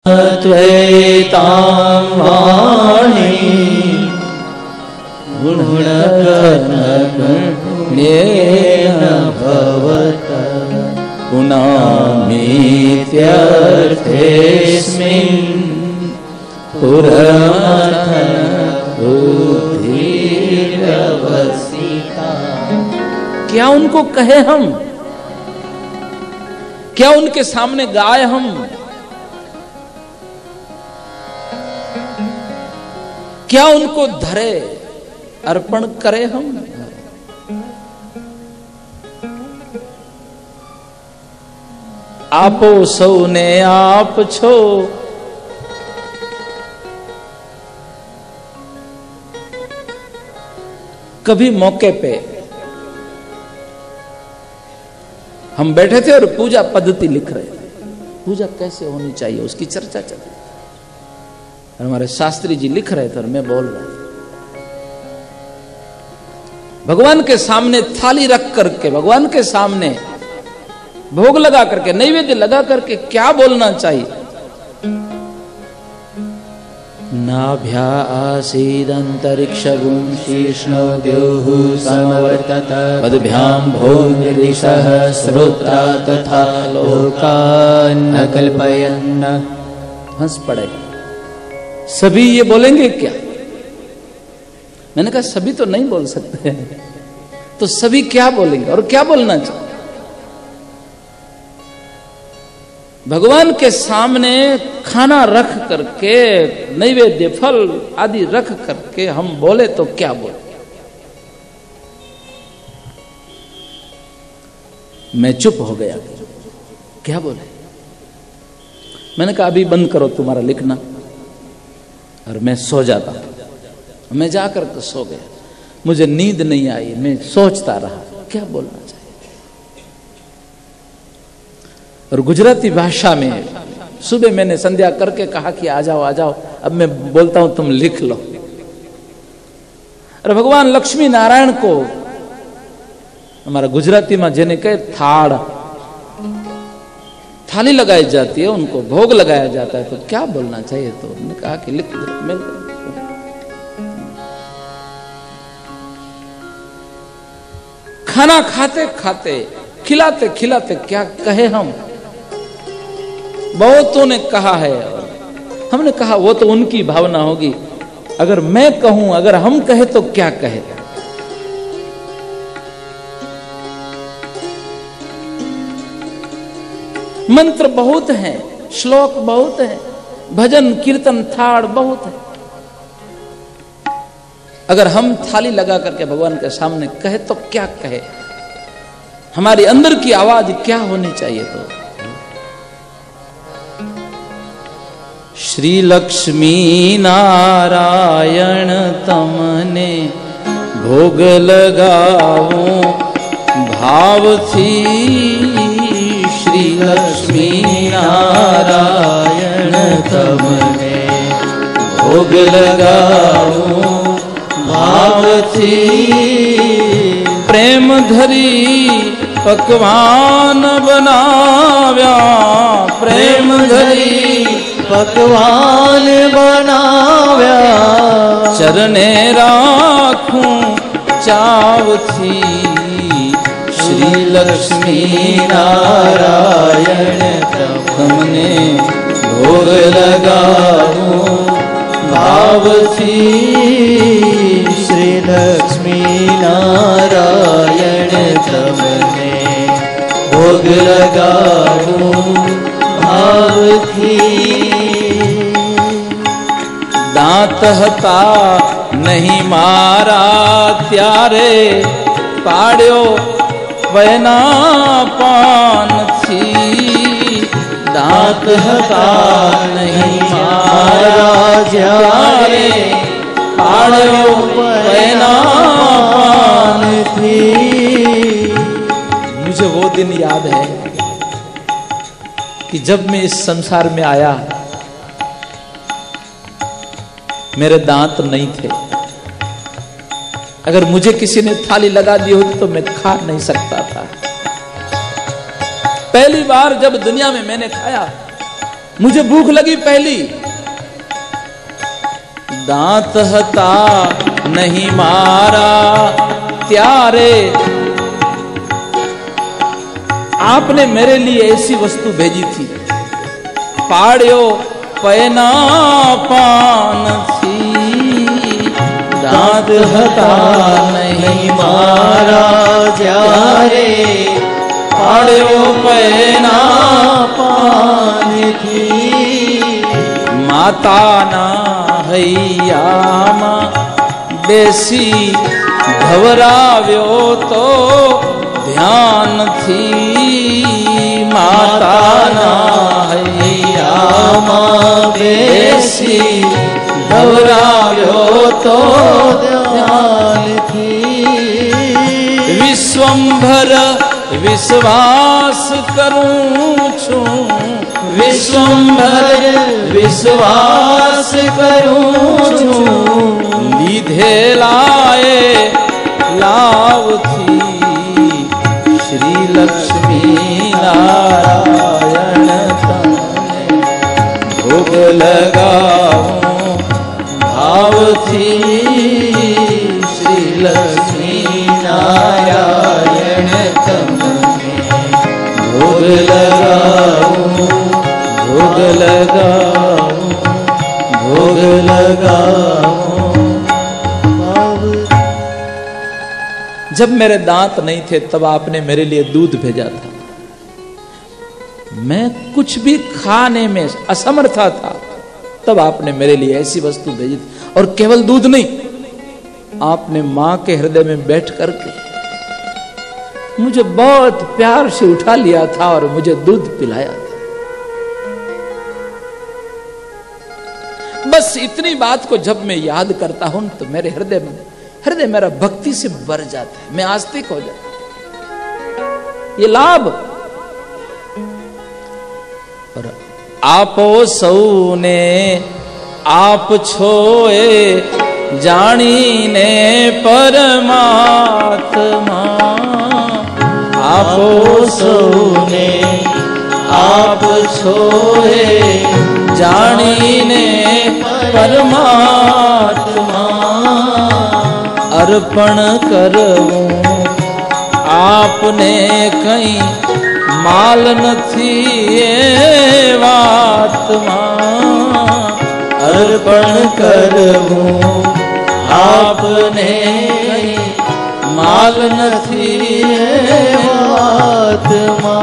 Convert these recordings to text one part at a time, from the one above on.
त्वैतां वाणी गुणगणगण्येन भवतः पुनामीत्यर्थेऽस्मिन् पुरमथन बुद्धिर्व्यवसिता। क्या उनको कहे हम, क्या उनके सामने गाए हम, क्या उनको धरे अर्पण करें हम। आपो सौने आप छो, कभी मौके पे हम बैठे थे और पूजा पद्धति लिख रहे थे, पूजा कैसे होनी चाहिए उसकी चर्चा चल रही, और हमारे शास्त्री जी लिख रहे थे और मैं बोल रहा था। भगवान के सामने थाली रख करके, भगवान के सामने भोग लगा करके, नैवेद्य लगा करके क्या बोलना चाहिए? नाभ्या आसीदन्तरिक्षगुं शीर्ष्णो द्युः समवर्तत पद्भ्यां भूमिर्दिशः श्रोत्रा तथा लोकान् न कल्पयन्। हंस पड़े। सभी ये बोलेंगे क्या? मैंने कहा सभी तो नहीं बोल सकते, तो सभी क्या बोलेंगे और क्या बोलना चाहिए? भगवान के सामने खाना रख करके, नैवेद्य फल आदि रख करके हम बोले तो क्या बोले? मैं चुप हो गया, क्या बोले? मैंने कहा अभी बंद करो तुम्हारा लिखना, और मैं सो जाता। मैं जाकर के सो गया, मुझे नींद नहीं आई, मैं सोचता रहा क्या बोलना चाहिए। और गुजराती भाषा में सुबह मैंने संध्या करके कहा कि आ जाओ आ जाओ, अब मैं बोलता हूं तुम लिख लो। और भगवान लक्ष्मी नारायण को हमारा गुजराती में जेने कहे थाड़, थाली लगाई जाती है, उनको भोग लगाया जाता है, तो क्या बोलना चाहिए? तो उन्होंने कहा कि लिख दो। मैं खाना खाते खाते, खिलाते खिलाते क्या कहे हम? बहुतों ने कहा है, हमने कहा वो तो उनकी भावना होगी, अगर मैं कहूं, अगर हम कहे तो क्या कहे? मंत्र बहुत हैं, श्लोक बहुत हैं, भजन कीर्तन थाड़ बहुत है। अगर हम थाली लगा करके भगवान के सामने कहे तो क्या कहे? हमारी अंदर की आवाज क्या होनी चाहिए? तो श्री लक्ष्मी नारायण तमने भोग लगावो भाव थी। श्री लक्ष्मी नारायण तमने भोग लगावो भाव थी। प्रेम धरी पकवान बनाव्या, प्रेम धरी पकवान बनाव्या। चरणे राखूं चाव थी। श्री लक्ष्मी नारायण तमने भोग लगाऊं भाव थी। श्री लक्ष्मी नारायण तमने भोग लगाऊं भाव थी। दांत हता नहीं मारा त्यारे पाड्यो वैना पान थी। दांत हता नहीं मारा त्यारे पाड्यो वैना पान थी। मुझे वो दिन याद है कि जब मैं इस संसार में आया, मेरे दांत नहीं थे। अगर मुझे किसी ने थाली लगा दी होती तो मैं खा नहीं सकता था। पहली बार जब दुनिया में मैंने खाया मुझे भूख लगी पहली, दांत हता नहीं मारा त्यारे। आपने मेरे लिए ऐसी वस्तु भेजी थी, पाड़ियो पैना पान थी। दांत हता नहीं मारा त्यारे, पाड़ियो पैना पान थी। माता ना हैयामा बेसी घबराव्यो तो ध्यान थी। माता ना हैयामा बेसी घबराव्यो तो ध्यान थी। विश्वंभर विश्वास करूं छूं, विश्वंभर विश्वास करूं छूं। लीधे लाए लाव थी, श्री लक्ष्मी नारायण तने भोग लगाऊं भाव थी। श्री लक्ष्मी नारायण तने भोग लगाऊं, भोग लगाऊं, भोग लगाऊं। जब मेरे दांत नहीं थे तब आपने मेरे लिए दूध भेजा था। मैं कुछ भी खाने में असमर्था था, तब आपने मेरे लिए ऐसी वस्तु भेजी थी। और केवल दूध नहीं, आपने मां के हृदय में बैठ करके मुझे बहुत प्यार से उठा लिया था और मुझे दूध पिलाया था। बस इतनी बात को जब मैं याद करता हूं तो मेरे हृदय मेरा भक्ति से भर जाता है, मैं आस्तिक हो जाता। ये लाभ और आपो सौने आप छोए जानी ने परमात्मा। आपो सौने आप छोए जानी ने परमात्मा। अर्पण करऊं आपने कहीं माल नथी एवात्मा। अर्पण करऊं आपने कहीं माल नथी एवात्मा।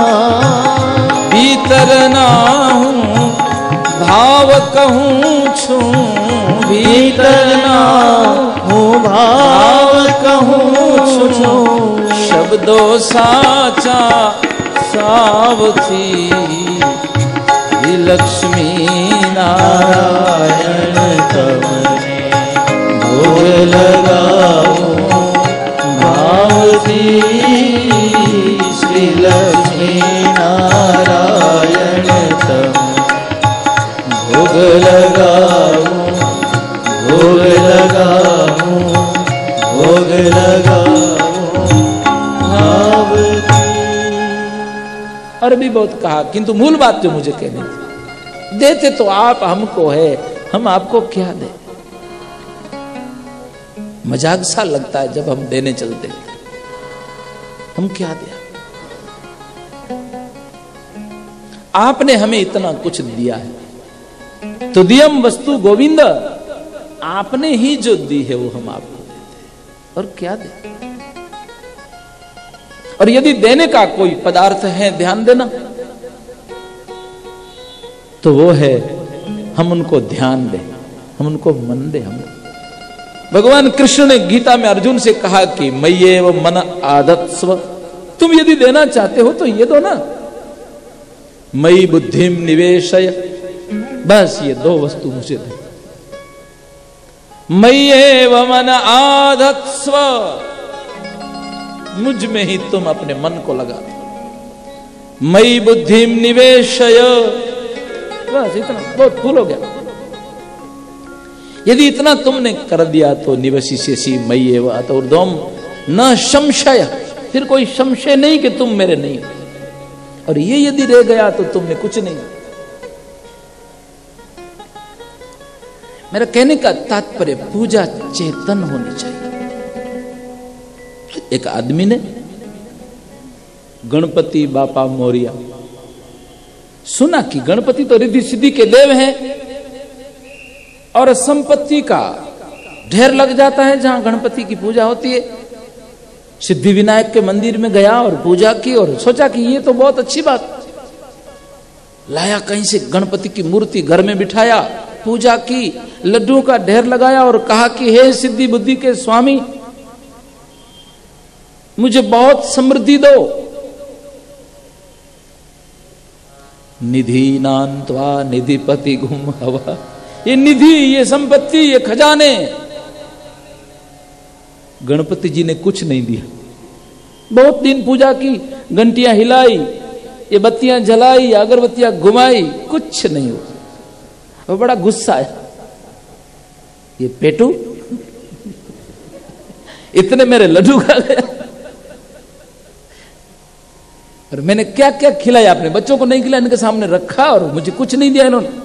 भीतर ना हूं भाव कहूं छूं, भीतर ना हूँ भाव कहूँ छूं। शब्दों साचा सावथी, लक्ष्मी नारायण तमने भोग लगाऊं भाव थी। श्री लक्ष्मी नारायण तमने भोग लगाऊं, भोग लगाऊं, भोग लगाऊं भाव थी। और भी बहुत कहा, किंतु मूल बात जो मुझे कहनी थी, देते तो आप हमको है, हम आपको क्या दे। मजाक सा लगता है जब हम देने चलते, हम क्या दे। आपने हमें इतना कुछ दिया है, तो दियम वस्तु गोविंद, आपने ही जो दी है वो हम आपको देते, और क्या दे। और यदि देने का कोई पदार्थ है, ध्यान देना, तो वो है हम उनको ध्यान दें, हम उनको मन दें। हम भगवान कृष्ण ने गीता में अर्जुन से कहा कि मय्येव मन आधत्स्व, तुम यदि देना चाहते हो तो ये दो ना। मयि बुद्धिम निवेशय, बस ये दो वस्तु मुझे दे। मय्येव मन आधत्स्व, मुझ में ही तुम अपने मन को लगा दो। मयि बुद्धिम निवेशय, बस इतना बहुत फूल हो गया। यदि इतना तुमने कर दिया तो निवसिष्यसि मय्येव अतोर्ध्वम् न संशय, फिर कोई संशय नहीं कि तुम मेरे नहीं। और ये यदि रह गया तो तुमने कुछ नहीं। मेरा कहने का तात्पर्य पूजा चेतन होनी चाहिए। एक आदमी ने गणपति बापा मोरिया सुना कि गणपति तो रिद्धि सिद्धि के देव हैं और संपत्ति का ढेर लग जाता है जहां गणपति की पूजा होती है। सिद्धि विनायक के मंदिर में गया और पूजा की और सोचा कि ये तो बहुत अच्छी बात। लाया कहीं से गणपति की मूर्ति, घर में बिठाया, पूजा की, लड्डुओं का ढेर लगाया और कहा कि हे सिद्धि बुद्धि के स्वामी, मुझे बहुत समृद्धि दो। निधि नान्त्वा निधिपति घुम हवा, ये निधि, ये संपत्ति, ये खजाने। गणपति जी ने कुछ नहीं दिया। बहुत दिन पूजा की, घंटियां हिलाई, ये बत्तियां जलाई, अगरबत्तियां घुमाई, कुछ नहीं हुआ। वो बड़ा गुस्सा है, ये पेटू इतने मेरे लड्डू खा गया और मैंने क्या क्या खिलाया, अपने बच्चों को नहीं खिलाया, इनके सामने रखा और मुझे कुछ नहीं दिया इन्होंने।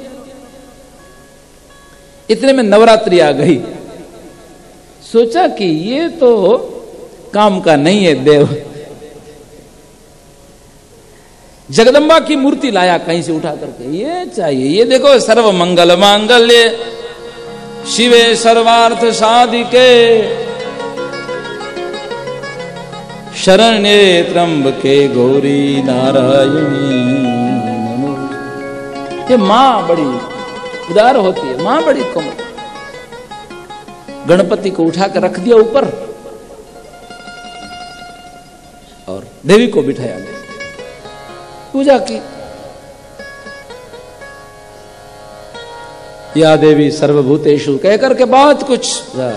इतने में नवरात्रि आ गई। सोचा कि ये तो काम का नहीं है देव। जगदम्बा की मूर्ति लाया कहीं से उठा करके, ये चाहिए, ये देखो, सर्व मंगल मांगल्य शिवे सर्वार्थ साधिके शरण्ये त्र्यंबके गौरी नारायणी। ये मां बड़ी उदार होती है, मां बड़ी कोमल। गणपति को उठा कर रख दिया ऊपर और देवी को बिठाया, पूजा की। या देवी सर्वभूतेषु कह करके बहुत कुछ।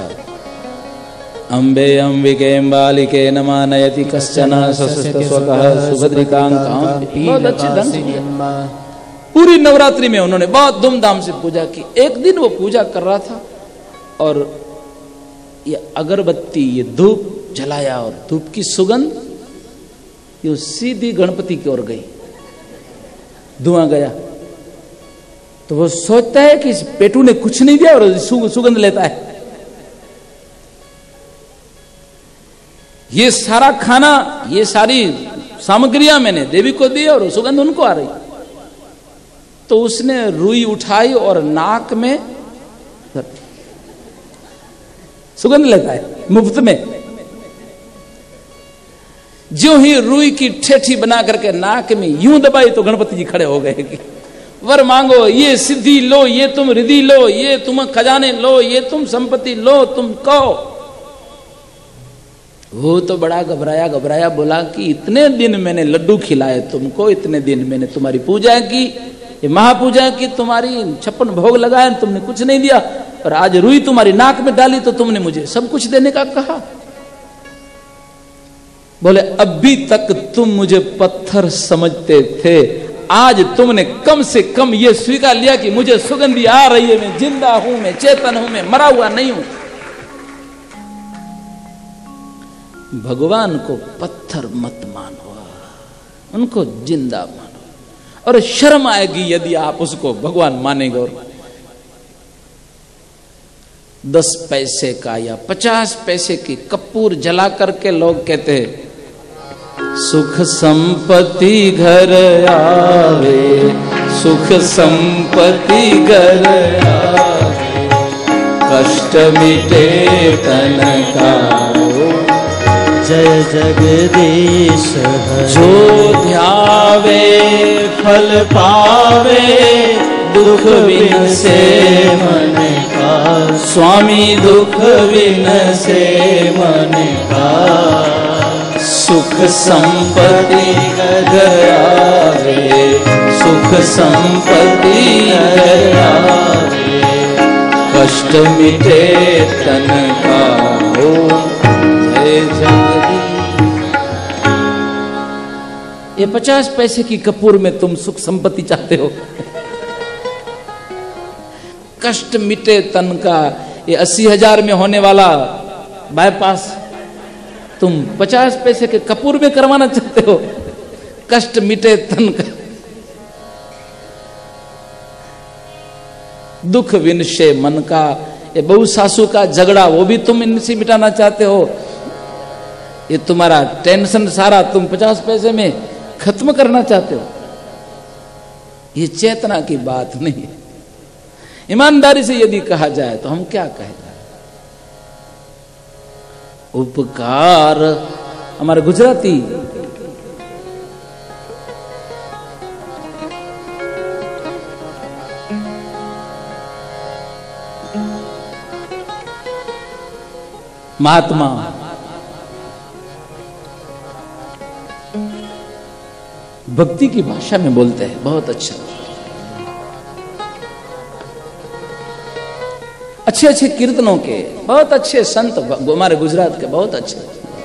अम्बे अंबिके बालिके नमा नयति कश्चन स्वकः सुभद्रिकांकां। बहुत अच्छे ढंग से पूरी नवरात्रि में उन्होंने बहुत धूमधाम से पूजा की। एक दिन वो पूजा कर रहा था और ये अगरबत्ती, ये धूप जलाया और धूप की सुगंध ये सीधी गणपति की ओर गई, धुआं गया। तो वो सोचता है कि इस पेटू ने कुछ नहीं दिया और सुगंध लेता है। ये सारा खाना, ये सारी सामग्रियां मैंने देवी को दी और सुगंध उनको आ रही। तो उसने रुई उठाई और नाक में सुगंध लेता है मुफ्त में। जो ही रुई की ठेठी बना करके नाक में यूं दबाई तो गणपति जी खड़े हो गए कि वर मांगो, ये सिद्धि लो, ये तुम रिद्धि लो, ये तुम खजाने लो, ये तुम संपत्ति लो, तुम कहो। वो तो बड़ा घबराया, बोला कि इतने दिन मैंने लड्डू खिलाए तुमको, इतने दिन मैंने तुम्हारी पूजा की, ये महापूजा की, तुम्हारी 56 भोग लगाए, तुमने कुछ नहीं दिया, और आज रुई तुम्हारी नाक में डाली तो तुमने मुझे सब कुछ देने का कहा। बोले अभी तक तुम मुझे पत्थर समझते थे, आज तुमने कम से कम ये स्वीकार लिया कि मुझे सुगंधी आ रही है, मैं जिंदा हूं, मैं चेतन हूं, मैं मरा हुआ नहीं हूं। भगवान को पत्थर मत मानो, उनको जिंदा मानो, और शर्म आएगी यदि आप उसको भगवान मानेंगे। और 10 पैसे का या 50 पैसे की कपूर जला करके लोग कहते हैं सुख संपत्ति घर आवे, सुख संपत्ति घर आवे, कष्ट मिटे तन का, जय जगदीश हरे। जो ध्यावे फल पावे, दुख बिन से मन का, स्वामी दुख बिन से मन का, सुख संपत्ति घर आवे, सुख संपत्ति घर आवे, कष्ट मिटे तन का, जय जगदीश। ये 50 पैसे की कपूर में तुम सुख संपत्ति चाहते हो, कष्ट मिटे तन का, ये 80,000 में होने वाला बाईपास तुम 50 पैसे के कपूर में करवाना चाहते हो, कष्ट मिटे तन का। दुख विनशे मन का, ये बहू सासू का झगड़ा वो भी तुम इनसे मिटाना चाहते हो। ये तुम्हारा टेंशन सारा तुम 50 पैसे में खत्म करना चाहते हो। ये चेतना की बात नहीं है। ईमानदारी से यदि कहा जाए तो हम क्या कहें? उपकार, हमारे गुजराती महात्मा भक्ति की भाषा में बोलते हैं, बहुत अच्छा। अच्छे अच्छे कीर्तनों के बहुत अच्छे संत हमारे गुजरात के बहुत अच्छे।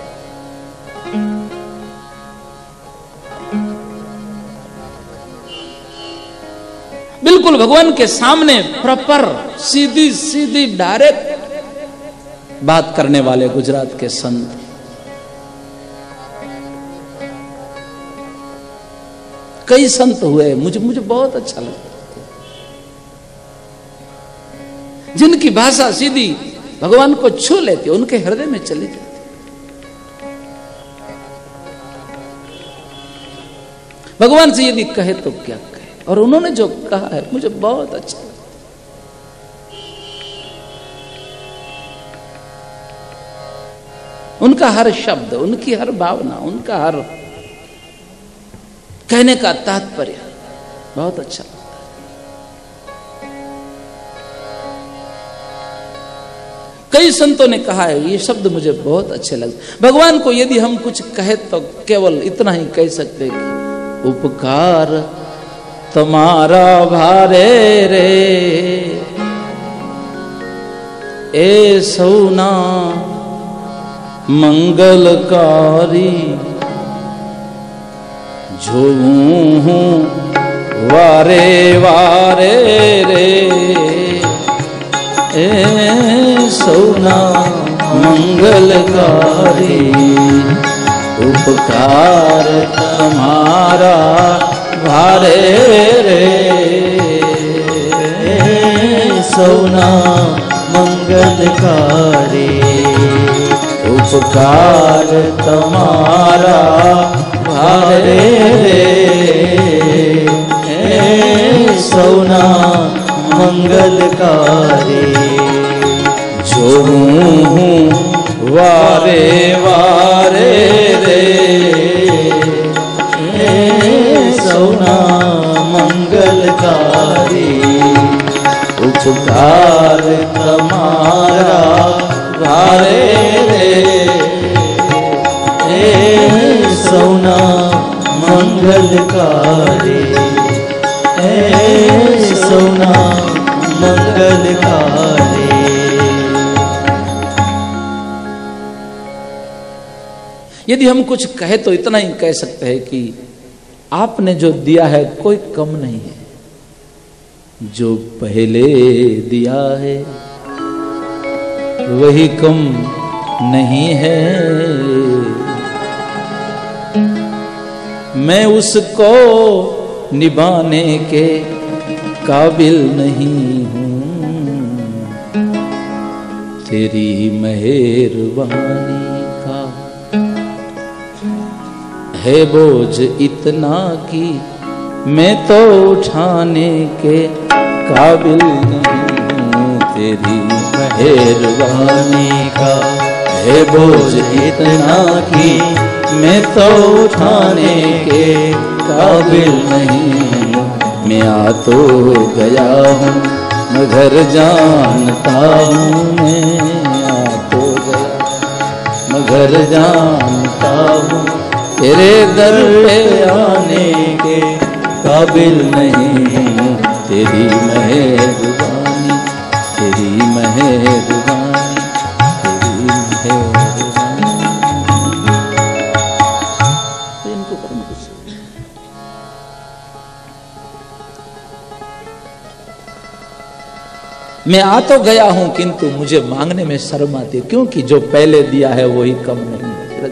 बिल्कुल भगवान के सामने प्रॉपर सीधी सीधी डायरेक्ट बात करने वाले गुजरात के संत। कई संत हुए, मुझे बहुत अच्छा लगता, जिनकी भाषा सीधी भगवान को छू लेती, उनके हृदय में चली जाती। भगवान से यदि कहे तो क्या कहे, और उन्होंने जो कहा है मुझे बहुत अच्छा। उनका हर शब्द, उनकी हर भावना, उनका हर कहने का तात्पर्य बहुत अच्छा लगता है। कई संतों ने कहा है, ये शब्द मुझे बहुत अच्छे लगते। भगवान को यदि हम कुछ कहे तो केवल इतना ही कह सकते कि उपकार तुम्हारा भारे रे, ए सौना मंगलकारी, जो हूँ वारे वारे रे, ए सौना मंगलकारी, उपकार तुम्हारा भारे रे, ए सौना मंगलकारी, उपकार तुम्हारा भारे रे, सौना मंगलकारी, जो हूँ वारे वारे रे, सौना मंगलकारी, उपकार तुम्हारा भारे रे, सौना मंगलकारी, सौना मंगलकारी। यदि हम कुछ कहे तो इतना ही कह सकते हैं कि आपने जो दिया है कोई कम नहीं है, जो पहले दिया है वही कम नहीं है, मैं उसको निभाने के काबिल नहीं हूँ, तेरी मेहरबानी का है बोझ इतना कि मैं तो उठाने के काबिल नहीं हूँ, तेरी मेहरबानी का है बोझ इतना कि मैं तो उठाने के काबिल नहीं हूँ, मैं आ तो गया हूँ मगर जानता हूँ, मैं आ तो गया मगर जानता हूँ, तेरे दर पे आने के काबिल नहीं हूँ, तेरी मेहरबानी, तेरी मेहरबानी, तेरी मेहरबानी। इनको करना कुछ मैं आ तो गया हूं किंतु मुझे मांगने में शर्म आती है, क्योंकि जो पहले दिया है वही कम नहीं है।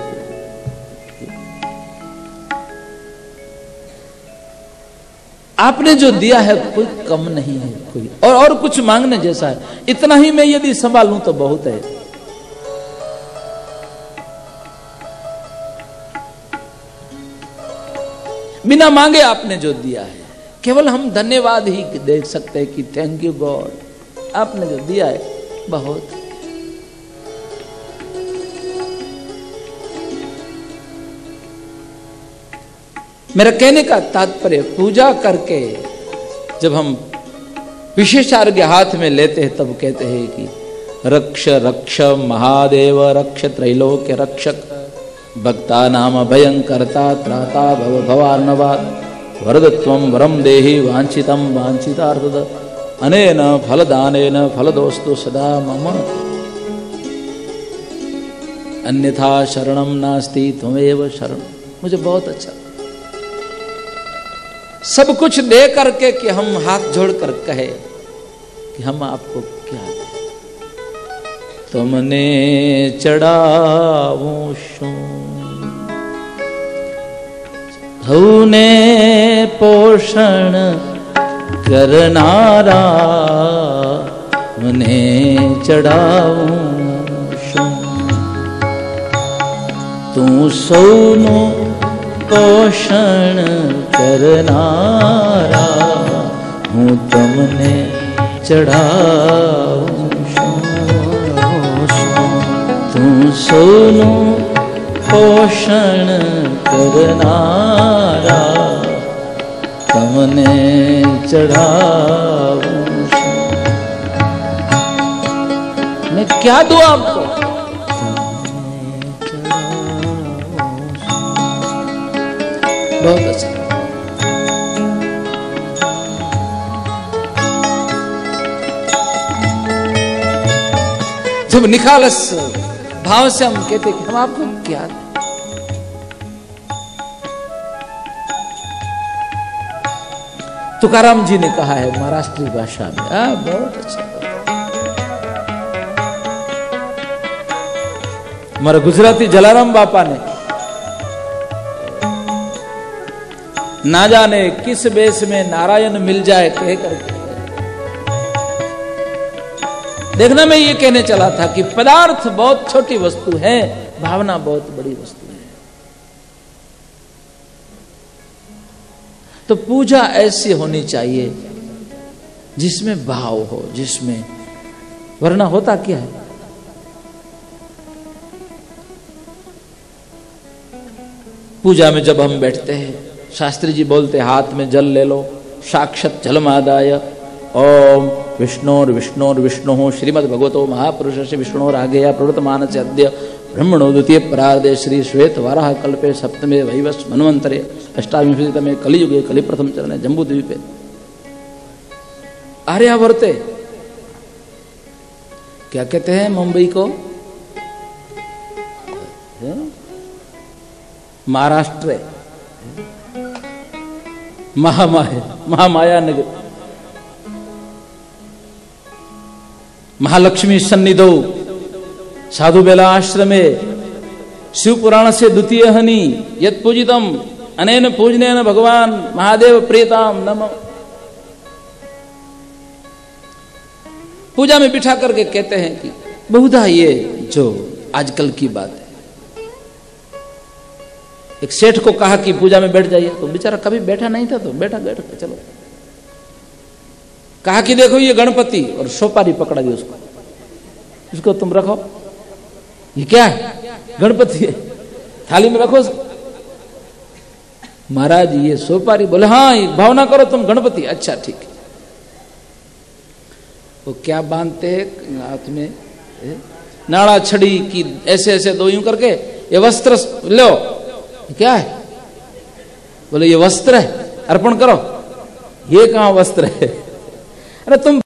आपने जो दिया है कोई कम नहीं है, कोई और कुछ मांगने जैसा है। इतना ही मैं यदि संभालूं तो बहुत है। बिना मांगे आपने जो दिया है, केवल हम धन्यवाद ही देख सकते हैं कि थैंक यू गॉड, आपने जो दिया है बहुत। मेरा कहने का तात्पर्य, पूजा करके जब हम विशेषार्घ्य हाथ में लेते हैं तब कहते हैं कि रक्ष रक्ष महादेव रक्ष त्रैलोक्य रक्षक भक्ता नाम भयंकर्ता त्राता भव भवार्णवात् वरदत्वं वरम देहि वांछितं वांछितार्थद अनेन फलदानेन फलदोस्तु सदा मम अन्यथा शरणं नास्ति त्वमेव शरण। मुझे बहुत अच्छा, सब कुछ दे करके कि हम हाथ जोड़कर कहे कि हम आपको क्या दें। तुमने चढ़ावो शो धूने पोषण करनारा, तुमने चढ़ावो शो तू सोनो पोषण करनारा, हूँ तुमने चढ़ाऊं तू सोनो पोषण करनारा, तुमने चढ़ाऊं। मैं क्या दूं आपको? बहुत अच्छा। जब निखालस भाव से हम कहते कि हम आपको क्या दें। तुकाराम जी ने कहा है महाराष्ट्री भाषा में, बहुत अच्छा। हमारे गुजराती जलाराम बापा ने ना जाने किस बेस में नारायण मिल जाए कह करके देखना। मैं ये कहने चला था कि पदार्थ बहुत छोटी वस्तु है, भावना बहुत बड़ी वस्तु है। तो पूजा ऐसी होनी चाहिए जिसमें भाव हो, जिसमें, वरना होता क्या है, पूजा में जब हम बैठते हैं, शास्त्री जी बोलते हाथ में जल ले लो, साक्षात जलमादाय ओम विष्णोर विष्णोर विष्णु श्रीमद् भगवतो महापुरुष से विष्णोर आगे प्रवृतमान से अद्य ब्रह्मणो द्वितीय परार्धे श्री श्वेत वाराह कल्पे सप्तमे वैवस् मन्वंतरे अष्टाविंशतितमे कलियुगे कलि प्रथम चरणे जम्बूद्वीपे आर्यावर्ते क्या कहते हैं मुंबई को, महाराष्ट्र महामाया नगर, महालक्ष्मी सन्निधौ साधु बेला आश्रमे शिव पुराण से द्वितीय हनि यत् पूजितम अनेन पूजनेन भगवान महादेव प्रियताम नमः। पूजा में बिठा करके कहते हैं कि बहुधा ये जो आजकल की बात है, एक सेठ को कहा कि पूजा में बैठ जाइए, तो बेचारा कभी बैठा नहीं था, तो बैठा चलो। कहा कि देखो ये गणपति, और सोपारी पकड़ा दी उसको, इसको तुम रखो, ये क्या है, गणपति है, थाली में रखो। महाराज ये सोपारी, बोले हाँ भावना करो तुम गणपति, अच्छा ठीक है। वो क्या बांधते हाथ में, नाड़ा छड़ी की ऐसे ऐसे दो यूं करके, ये वस्त्र लो, क्या है, बोले ये वस्त्र है, अर्पण करो। ये कहां वस्त्र है, अरे तुम